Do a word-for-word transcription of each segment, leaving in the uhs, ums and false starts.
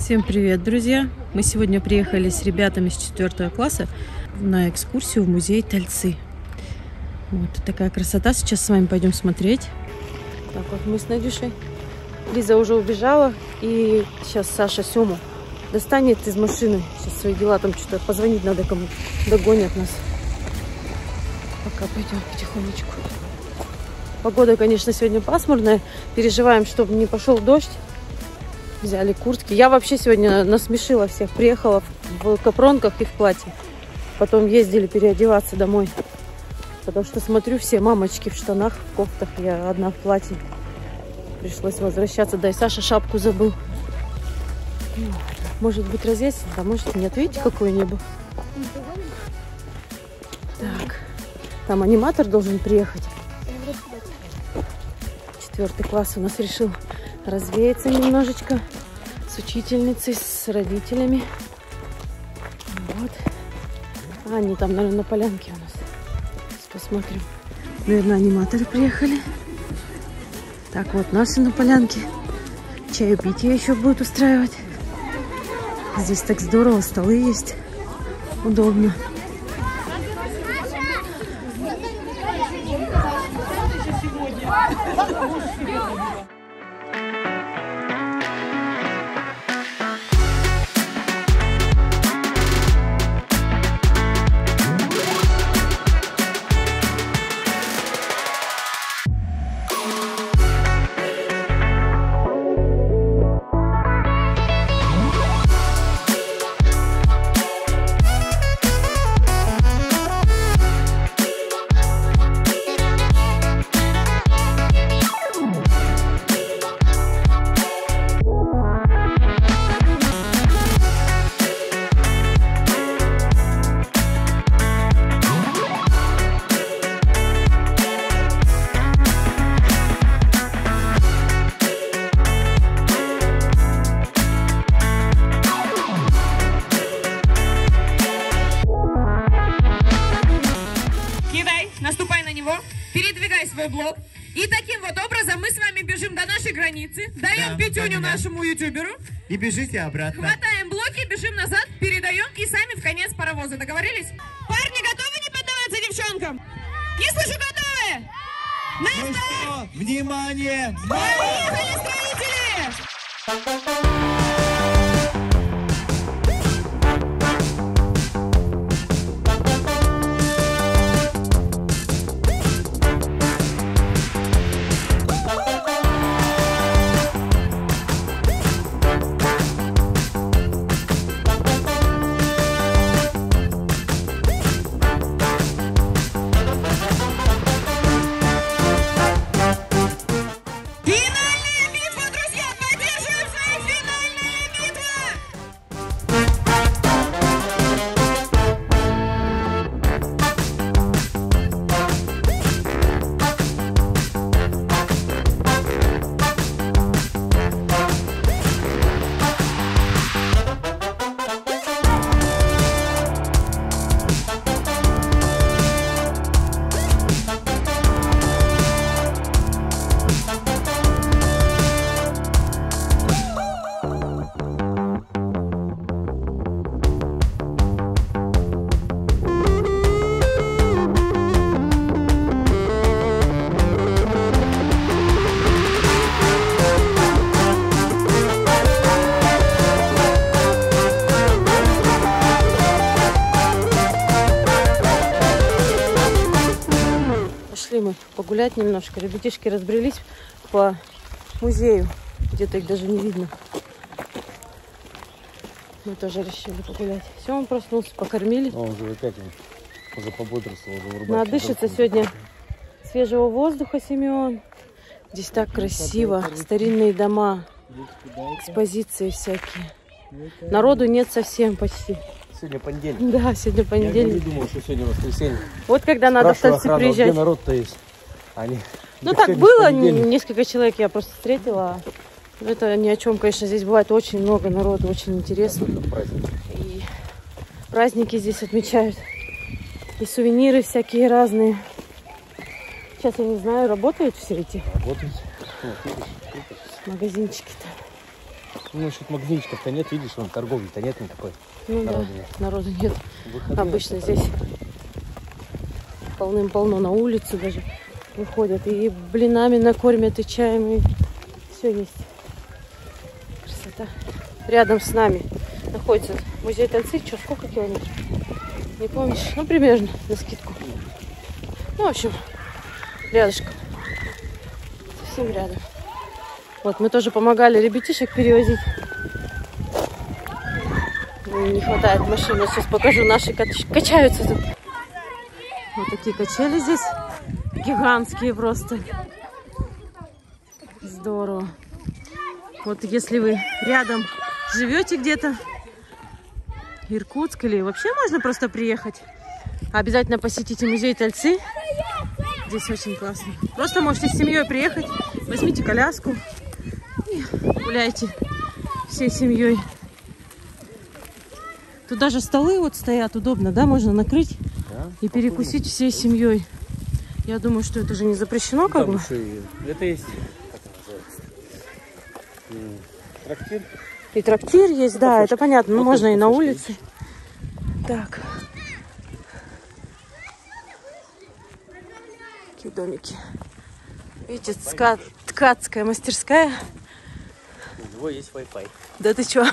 Всем привет, друзья! Мы сегодня приехали с ребятами с четвёртого класса на экскурсию в музей Тальцы. Вот такая красота. Сейчас с вами пойдем смотреть. Так вот мы с Надюшей. Лиза уже убежала, и сейчас Саша Сему достанет из машины. Сейчас свои дела, там что-то позвонить надо кому. Догонят нас. Пока пойдем потихонечку. Погода, конечно, сегодня пасмурная. Переживаем, чтобы не пошел дождь. Взяли куртки. Я вообще сегодня насмешила всех. Приехала в капронках и в платье. Потом ездили переодеваться домой. Потому что смотрю, все мамочки в штанах, в кофтах. Я одна в платье. Пришлось возвращаться. Да и Саша шапку забыл. Может быть, разъяснится, а может нет. Видите, какое небо? Так. Там аниматор должен приехать. Четвертый класс у нас решил развеяться немножечко с учительницей, с родителями. Вот. А они там, наверное, на полянке у нас. Сейчас посмотрим. Наверное, аниматоры приехали. Так, вот наши на полянке. Чаепитие еще будут устраивать. Здесь так здорово, столы есть. Удобно. Наступай на него, передвигай свой блок. И таким вот образом мы с вами бежим до нашей границы. Даем да, пятюню нашему ютуберу. И бежите обратно. Хватаем блоки, бежим назад, передаем и сами в конец паровоза. Договорились? Парни, готовы не поддаваться девчонкам? Не слышу, готовы? На ну что, внимание! Поехали, строители! Мы погулять немножко. Ребятишки разбрелись по музею. Где-то их даже не видно. Мы тоже решили погулять. Все, он проснулся, покормили. Он уже опять уже пободрствовал. Надышится сегодня свежего воздуха, Семен. Здесь так красиво. Старинные дома, экспозиции всякие. Народу нет совсем почти. Сегодня понедельник. Да, сегодня понедельник. Я не думал, что сегодня воскресенье. Вот когда надо в Тальцы приезжать. Где народ-то есть? Они... Ну так было, несколько человек я просто встретила. Это ни о чем, конечно, здесь бывает очень много народу, очень интересно. И праздники здесь отмечают. И сувениры всякие разные. Сейчас я не знаю, работают все эти? Работают. Магазинчики-то. Ну, что-то магазинчиков-то нет, видишь, вон торговли-то нет никакой. Ну народу да, нет. народу нет. Выходные Обычно только. здесь полным-полно, на улицу даже выходят. И блинами накормят, и чаем, и все есть. Красота. Рядом с нами находится музей Тальцы. Что, сколько километров? Не помнишь? Ну, примерно, на скидку. Ну, в общем, рядышком. Совсем рядом. Вот, мы тоже помогали ребятишек перевозить. Не хватает машины. Сейчас покажу. Наши кач... качаются тут. Вот такие качели здесь. Гигантские просто. Здорово. Вот если вы рядом живете где-то, Иркутск, или вообще можно просто приехать, обязательно посетите музей Тальцы. Здесь очень классно. Просто можете с семьей приехать, возьмите коляску и гуляйте всей семьей. Тут даже столы вот стоят, удобно, да, можно накрыть, да, и перекусить всей семьей. Я думаю, что это же не запрещено, как бы. Это есть, как это называется? Трактир. И трактир есть, да, это понятно. Ну, можно и на улице. Так. Такие домики. Видите, ткацкая, ткацкая мастерская. У него есть Wi-Fi. Да ты чё?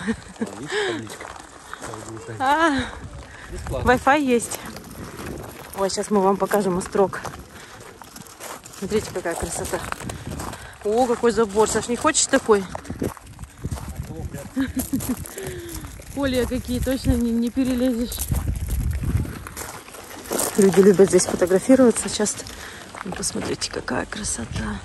А, Wi-Fi есть. Ой, сейчас мы вам покажем острог. Смотрите, какая красота. О, какой забор. Саш, не хочешь такой? Поле какие, точно не, не перелезешь. Люди любят здесь фотографироваться часто. Ну, посмотрите, какая красота.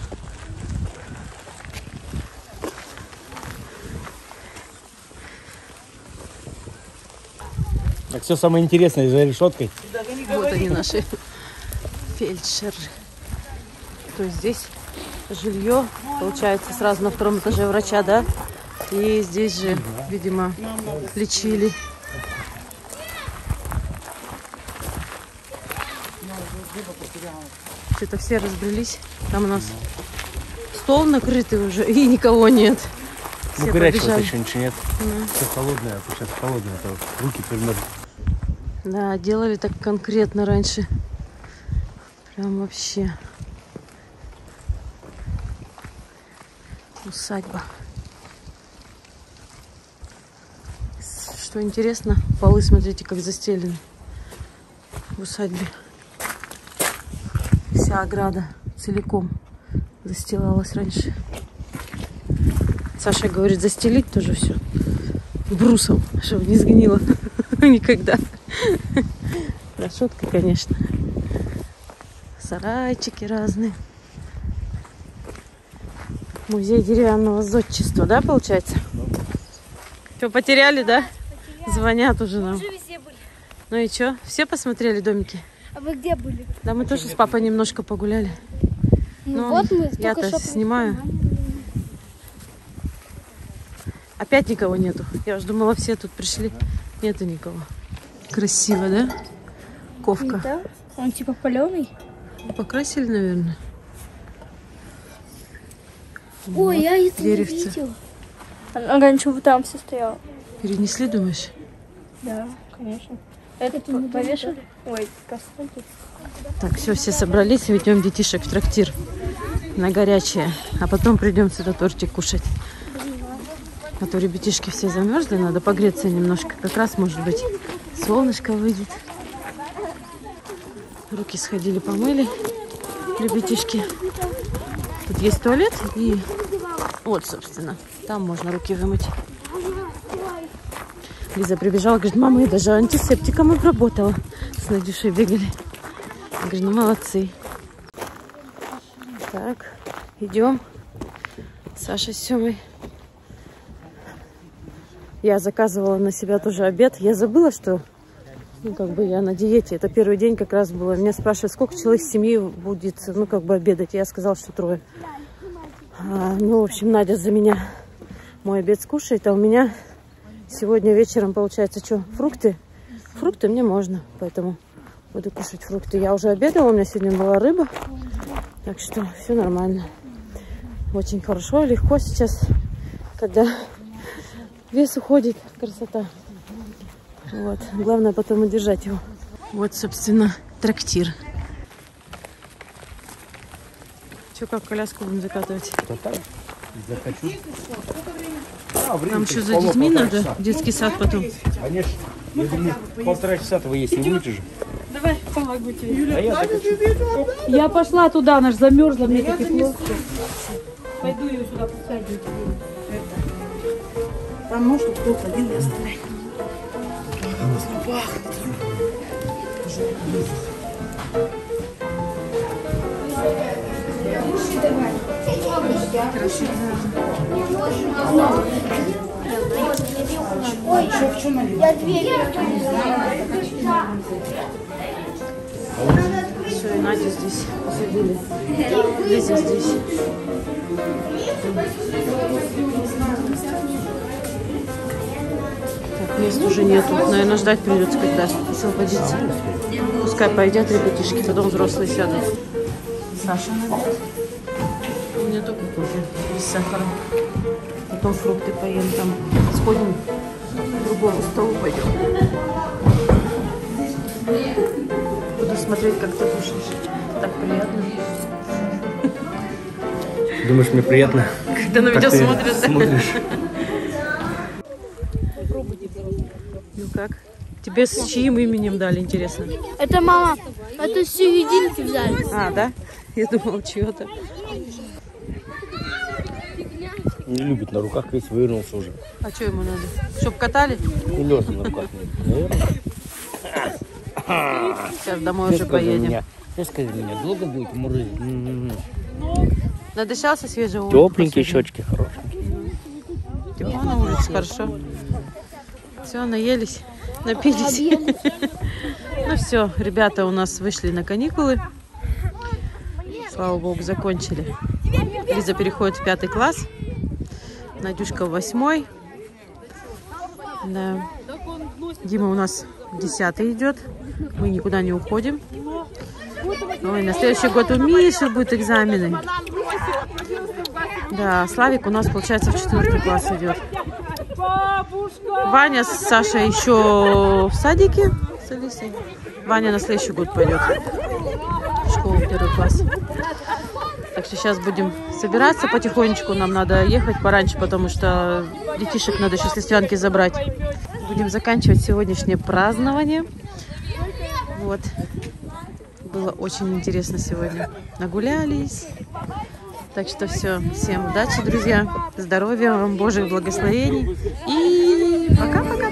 Так, все самое интересное за решеткой. Вот они, наши фельдшеры. То есть здесь жилье, получается, сразу на втором этаже врача, да? И здесь же, видимо, лечили. Что-то все разбрелись. Там у нас стол накрытый уже, и никого нет. Ну, Все горячего побежали. еще ничего нет. Да. Все холодное, а сейчас холодное, то руки примерзли. Да, делали так конкретно раньше. Прям вообще. Усадьба. Что интересно, полы, смотрите, как застелены в усадьбе. Вся ограда целиком застилалась раньше. Саша говорит, застелить тоже все брусом, чтобы не сгнило никогда. Да, шутка, конечно. Сарайчики разные. Музей деревянного зодчества, да, получается? Что, потеряли, да? Звонят уже нам. Ну и что? Все посмотрели домики? А вы где были? Да, мы тоже с папой немножко погуляли. Ну, вот мы я-то снимаю. Опять никого нету. Я уже думала, все тут пришли. Нету никого. Красиво, да? Ковка. Да? Он типа паленый. Покрасили, наверное. Ой, Вот, я это не деревце. видела. А раньше вот там все стояло. Перенесли, думаешь? Да, конечно. Это тут повешали? Ой, костой тут. Так, все, все собрались, ведем детишек в трактир на горячее. А потом придем сюда тортик кушать. А то ребятишки все замерзли, надо погреться немножко. Как раз, может быть, солнышко выйдет. Руки сходили, помыли ребятишки. Тут есть туалет и вот, собственно, там можно руки вымыть. Лиза прибежала, говорит, мама, я даже антисептиком обработала. С Надюшей бегали. Я говорю, ну молодцы. Так, идем. Саша с Семой. Я заказывала на себя тоже обед. Я забыла, что ну, как бы я на диете. Это первый день как раз было. Меня спрашивают, сколько человек в семье будет, ну, как бы обедать. Я сказала, что трое. А, ну, в общем, Надя за меня мой обед скушает, а у меня сегодня вечером получается, что, фрукты? Фрукты мне можно, поэтому буду кушать фрукты. Я уже обедала, у меня сегодня была рыба, так что все нормально. Очень хорошо, легко сейчас, когда Вес уходит. Красота. Вот. Главное потом удержать его. Вот, собственно, трактир. Че, как коляску будем закатывать? Захочу. Нам что, за детьми надо? Детский сад потом. Конечно. Я думаю, полтора часа вы есть, не будете же. Давай, помогу тебе. А я так хочу. Я пошла туда, она ж замерзла, мне так тепло. Пойду ее сюда посадить. Там нож, чтобы кто-то один не оставляй. Ой, что, в чем они? Я дверь. Все, и Надю здесь посадили. Лиза здесь. Так, мест уже нету. Наверное, ждать придется, когда освободится. Пускай пойдет ребятишки, потом взрослые сядут. Саша надо. У меня только кофе без сахара. Потом фрукты поем там. Сходим к другому столу пойдем. Буду смотреть, как ты кушаешь. Так приятно. Думаешь, мне приятно? Когда на видео смотришь, да? Смотришь. Ну как? Тебе с чьим именем дали, интересно? Это мама. Это с серединки взяли. А, да? Я думала, чье-то. Не любит, на руках весь вывернулся уже. А что ему надо? Чтоб катали? И лежа на руках. Наверное. Сейчас домой уже поедем. Сейчас скажи, меня долго будет мурызить? Надышался свежего воздуха? Тепленькие щечки, хорошие. Тепло на улице, хорошо. Все, наелись, напились. Ну все, ребята у нас вышли на каникулы. Слава богу, закончили. Лиза переходит в пятый класс. Надюшка в восьмой. Да. Дима у нас в десятый идет. Мы никуда не уходим. Ой, на следующий год у Миши будут экзамены. Да, Славик у нас, получается, в четвертый класс идет. Ваня с Сашей еще в садике с Алисой. Ваня на следующий год пойдет в школу, первый класс. Так что сейчас будем собираться потихонечку. Нам надо ехать пораньше, потому что детишек надо еще с Листвянки забрать. Будем заканчивать сегодняшнее празднование. Вот. Было очень интересно сегодня. Нагулялись. Так что все. Всем удачи, друзья. Здоровья вам, Божьих благословений. И пока-пока.